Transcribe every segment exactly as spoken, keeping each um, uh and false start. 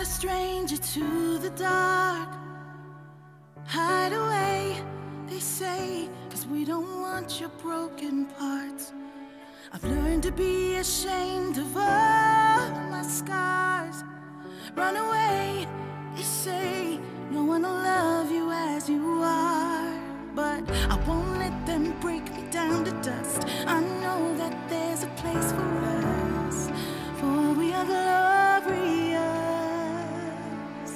a stranger to the dark. Hide away, they say, 'cause we don't want your broken parts. I've learned to be ashamed of all my scars. Run away, they say, no one will love you as you are. But I won't let them break me down to dust. I know that there's a place for us, for we are glorious.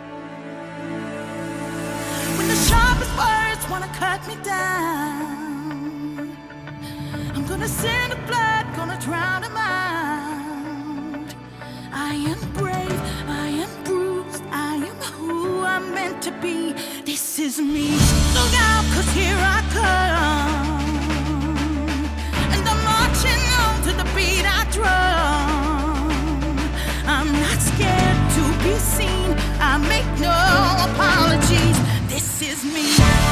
When the sharpest words wanna cut me down, I'm gonna send a flood, gonna drown them out. I am brave, I am bruised, I am who I'm meant to be. This is me. Look out, 'cause here I come, and I'm marching on to the beat I drum. I'm not scared to be seen, I make no apologies. This is me.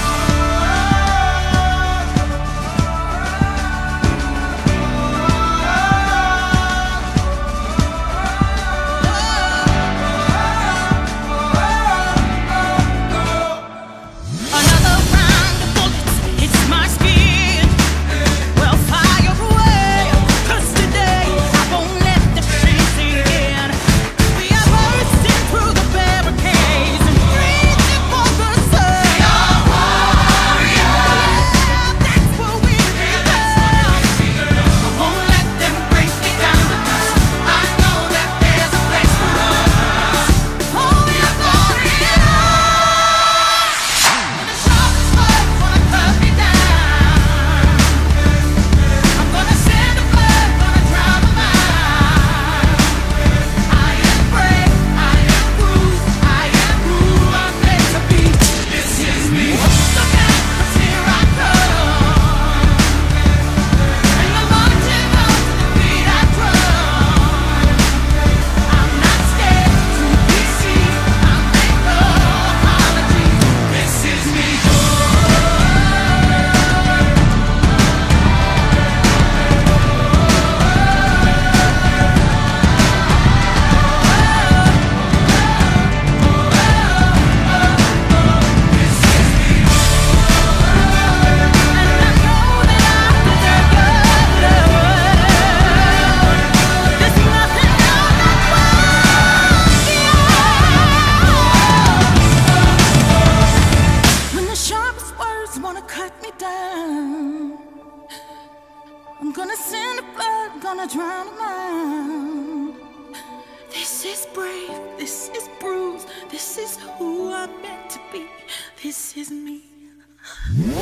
I'm gonna send a flood, gonna drown them out. This is brave, this is bruised, this is who I'm meant to be. This is me.